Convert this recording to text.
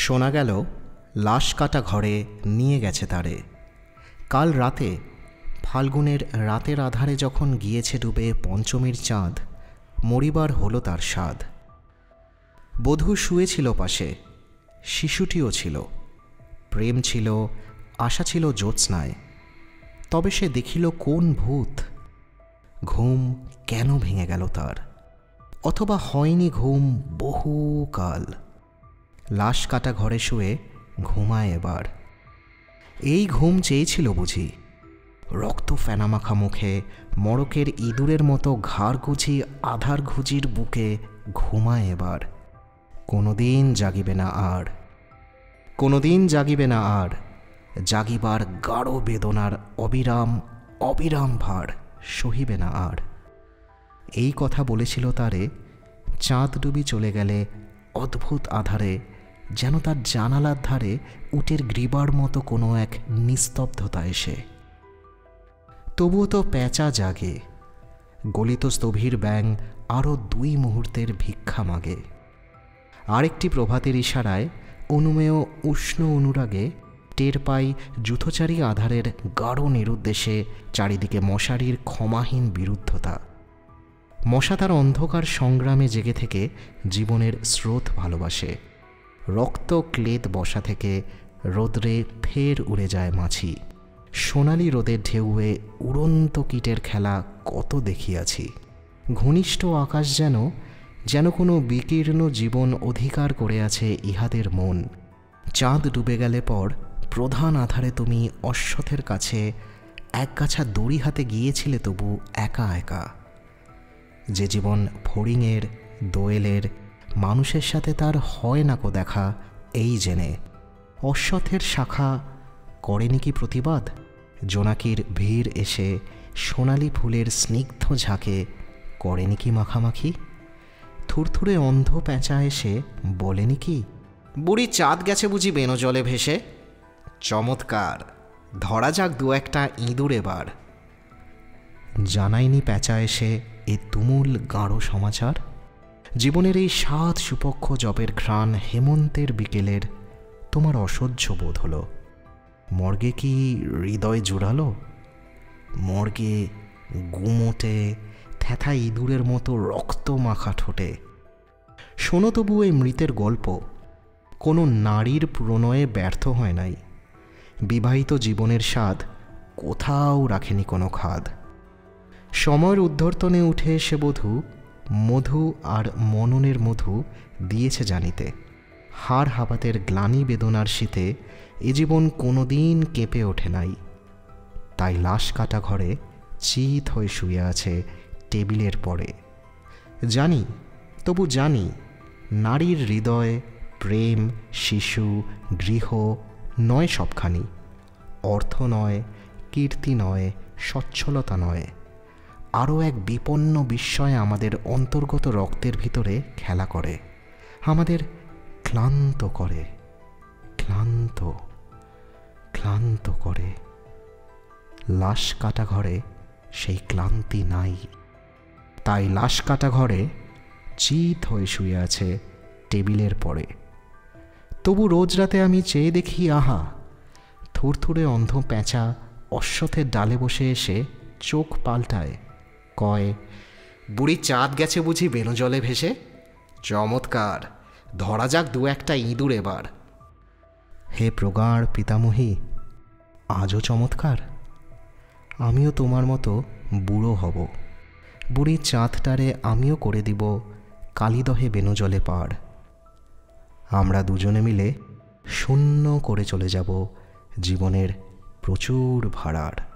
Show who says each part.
Speaker 1: শোনা গেল লাশ কাটা ঘরে নিয়ে গেছে তারে। কাল রাতে ফাল্গুনের রাতের আধারে যখন গিয়েছে ডুবে পঞ্চমীর চাঁদ, মরিবার হলো তার স্বাদ। বধূ শুয়েছিল পাশে, শিশুটিও ছিল, প্রেম ছিল, আশা ছিল জ্যোৎস্নায়। তবে সে দেখিল কোন ভূত, ঘুম কেন ভেঙে গেল তার? অথবা হয়নি ঘুম বহুকাল। লাশ কাটা ঘরে শুয়ে ঘুমায় এবার। এই ঘুম চেয়েছিল বুঝি? রক্ত ফেনামাখা মুখে মড়কের ইঁদুরের মতো ঘাড় গুছি আধার ঘুজির বুকে ঘুমায় এবার। কোনোদিন জাগিবে না আর, কোনোদিন জাগিবে না আর। জাগিবার গাঢ় বেদনার অবিরাম অবিরাম ভার সহিবে না আর। এই কথা বলেছিল তারে চাঁদ ডুবি চলে গেলে অদ্ভুত আধারে, যেন তার জানালার ধারে উটের গ্রীবার মতো কোনো এক নিস্তব্ধতা এসে। তবুও তো প্যাঁচা জাগে, গলিত স্থবির ব্যাং আরও 2 মুহূর্তের ভিক্ষা মাগে। আরেকটি প্রভাতের ইশারায় অনুমেয় উষ্ণ অনুরাগে টের পাই যূথচারী আধারের গাঢ় নিরুদ্দেশে চারিদিকে মশারির ক্ষমাহীন বিরুদ্ধতা। মশা তার অন্ধকার সংগ্রামে জেগে থেকে জীবনের স্রোত ভালোবাসে। রক্ত ক্লেদ বসা থেকে রোদ্রে ফের উড়ে যায় মাছি। সোনালি রোদের ঢেউয়ে উড়ন্ত কীটের খেলা কত দেখিয়াছি। ঘনিষ্ঠ আকাশ যেন যেন কোনো বিকীর্ণ জীবন অধিকার করে আছে ইহাদের মন। চাঁদ ডুবে গেলে পর প্রধান আধারে তুমি অশ্বথের কাছে একগাছা দড়ি হাতে গিয়েছিলে তবু একা একা। যে জীবন ফড়িংয়ের, দোয়েলের, মানুষের সাথে তার হয় না কো দেখা এই জেনে। অশ্বথের শাখা করেনি কি প্রতিবাদ? জোনাকির ভিড় এসে সোনালি ফুলের স্নিগ্ধ ঝাঁকে করেনি কি মাখামাখি? থুরথুরে অন্ধ প্যাঁচা এসে বলেনি কি, বুড়ি চাঁদ গেছে বুঝি বেনো জলে ভেসে? চমৎকার, ধরা যাক 2-1টা ইঁদুর এবার। জানায়নি প্যাঁচা এসে এ তুমুল গাঢ় সমাচার? জীবনের এই স্বাদ সুপক্ষ জবের ঘ্রাণ হেমন্তের বিকেলের তোমার অসহ্য বোধ হলো। মর্গে কি হৃদয় জুড়ালো? মর্গে গুমোটে থ্যাথা ইঁদুরের মতো রক্ত মাখা ঠোঁটে। শোনো তবু এই মৃতের গল্প, কোনো নারীর প্রণয়ে ব্যর্থ হয় নাই। বিবাহিত জীবনের স্বাদ কোথাও রাখেনি কোনো খাদ। সময়ের উদ্ধর্তনে উঠে এসে বধূ মধু আর মননের মধু দিয়েছে জানিতে। হাড় হাবাতের গ্লানি বেদনার শীতে এ জীবন কোনোদিন কেঁপে ওঠে নাই। তাই লাশ কাটা ঘরে চিত হয়ে শুয়ে আছে টেবিলের পরে। জানি, তবু জানি, নারীর হৃদয়, প্রেম, শিশু, গৃহ নয় সবখানি। অর্থ নয়, কীর্তি নয়, সচ্ছলতা নয়, আরও এক বিপন্ন বিস্ময় আমাদের অন্তর্গত রক্তের ভিতরে খেলা করে, আমাদের ক্লান্ত করে, ক্লান্ত ক্লান্ত করে। লাশ কাটা ঘরে সেই ক্লান্তি নাই। তাই লাশ কাটা ঘরে চিত হয়ে শুয়ে আছে টেবিলের পরে। তবু রোজ রাতে আমি চেয়ে দেখি, আহা, থুরথুরে অন্ধ প্যাঁচা অশ্বথের ডালে বসে এসে চোখ পাল্টায়, কয়, বুড়ি চাঁদ গেছে বুঝি বেনো জলে ভেসে? চমৎকার, ধরা যাক 2-1টা ইঁদুর এবার। হে প্রগাঢ় পিতামহী, আজও চমৎকার। আমিও তোমার মতো বুড়ো হব। বুড়ি চাঁদটারে আমিও করে দিব কালিদহে বেনো জলে পার। আমরা দুজনে মিলে শূন্য করে চলে যাব জীবনের প্রচুর ভাড়ার।